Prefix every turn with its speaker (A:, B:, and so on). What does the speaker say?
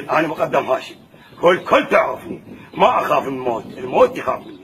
A: انا مقدم هاشم، والكل تعرفني، ما اخاف من الموت، الموت يخاف مني.